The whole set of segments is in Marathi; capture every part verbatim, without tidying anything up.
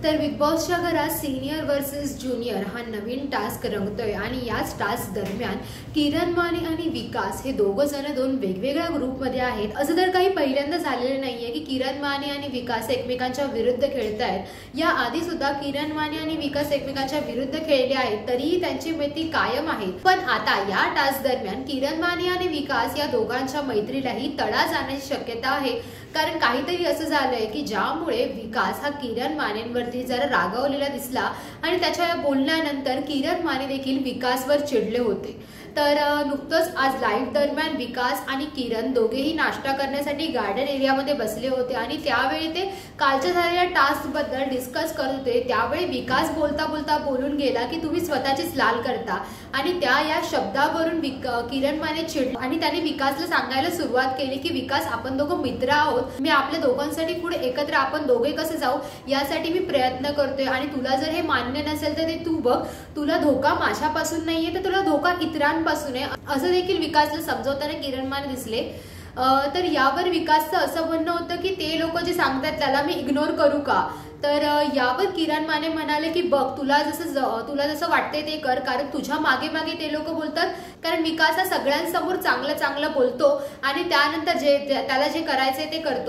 तर बिग बॉसच्या घरात सिनियर वर्सेस ज्युनियर हा नवीन टास्क रंगतोय आणि याच टास्क दरम्यान किरण माने आणि विकास हे दोघं जण दोन वेगवेगळ्या ग्रुपमध्ये आहेत। असं तर काही पहिल्यांदा झालेलं नाहीये की किरण माने आणि विकास एकमेकांच्या विरुद्ध खेळतायत। या आधी सुद्धा किरण माने आणि विकास एकमेकांच्या विरुद्ध खेळले आहेत, तरीही त्यांची मैत्री कायम आहे। पण आता या टास्क दरम्यान किरण माने आणि विकास या दोघांच्या मैत्रीलाही तडा जाण्याची शक्यता आहे, कारण काहीतरी असं झालंय की ज्यामुळे विकास हा किरण मानेंवरती जरा रागावलेला दिसला आणि त्याच्या बोलण्यानंतर किरण माने देखील विकासवर चिडले होते। तर नुकतंच आज लाईव्ह दरम्यान विकास आणि किरण दोघेही नाश्ता करण्यासाठी गार्डन एरियामध्ये बसले होते आणि त्यावेळी ते कालच्या झालेल्या टास्क बद्दल डिस्कस करत होते। त्यावेळी विकास बोलता बोलता बोलून गेला की तुम्ही स्वतःचीच लाल करता आणि त्या या शब्दावरून किरण माने चिडले आणि त्याने विकासला सांगायला सुरुवात केली की विकास आपण दोघं मित्र आहोत, मी आपल्या दोघांसाठी पुढे एकत्र आपण दोघे कसे जाऊ यासाठी मी प्रयत्न करतोय आणि तुला जर हे मान्य नसेल तर ते तू बघ, तुला धोका माझ्यापासून नाहीये तर तुला धोका इतरांपासून आहे, असं देखील विकासला समजावताना किरण माने दिसले। तर यावर विकासचं असं म्हणणं होतं की ते लोक जे सांगतात त्याला मी इग्नोर करू का? तर यावर किरण माने म्हणाले की बघ, तुला जसं तुला जसं वाटते ते कर, कारण तुझ्या मागे मागे ते लोक बोलतात, कारण विकास हा सगळ्यांसमोर चांगलं चांगलं बोलतो आणि त्यानंतर जे त्याला जे करायचंय ते करतो,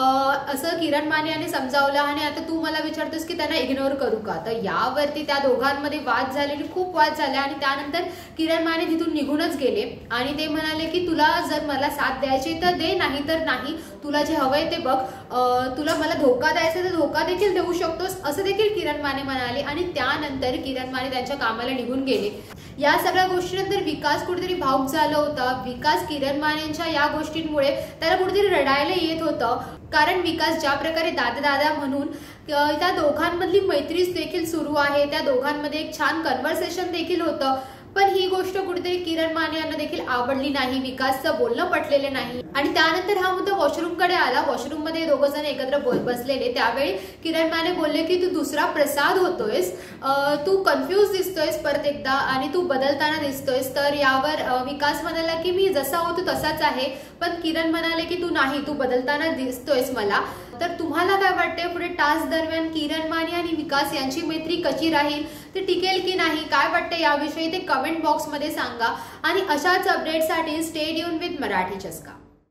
असं किरण माने यांनी समजावलं। आणि आता तू मला विचारतोस की त्यांना इग्नोर करू का? तर यावरती त्या दोघांमध्ये वाद झालेले, खूप वाद झाले आणि त्यानंतर किरण माने तिथून निघूनच गेले आणि ते म्हणाले की तुला जर मला साथ द्यायची तर दे, नाही तर नाही, तुला जे हवंय ते बघ, तुला मला धोका द्यायचा तर धोका देखील देऊ शकतोस, असं देखील किरण माने म्हणाले आणि त्यानंतर किरण माने त्यांच्या कामाला निघून गेले। या सगळ्या गोष्टीनंतर विकास कुठेतरी भावुक झाला होता। विकास किरण मानेंच्या या गोष्टींमुळे त्याला कुठेतरी रडायला येत होतं, कारण विकास ज्या प्रकारे दादा दादा म्हणून त्या दोघांमधली मैत्री देखील सुरू आहे, त्या दोघांमध्ये एक छान कन्व्हर्सेशन देखील होतं, पण ही गोष्ट कुठेतरी किरण माने यांना देखील आवडली नाही, विकासचं बोलणं पटलेलं नाही आणि त्यानंतर हा मुद्दा वॉशरूम कडे आला। वॉशरूम मध्ये दोघं जण एकत्र बसलेले, त्यावेळी किरण माने बोलले की तू दुसरा प्रसाद होतोयस, तू कन्फ्यूज दिसतोयस परत एकदा आणि तू बदलताना दिसतोयस। तर यावर विकास म्हणाला की मी जसा होतो तसाच आहे, पण किरण म्हणाले की तू नाही, तू बदलताना दिसतोयस मला। तर तुम्हाला काय वाटते पुढे टास्क दरम्यान किरण माने आणि विकास यांची मैत्री कशी राहील, ते टिकेल की नाही, काय वाटते याविषयी ते कमेंट बॉक्स मध्ये सांगा आणि अशाच अपडेटसाठी स्टे ट्यून विथ मराठी चस्का।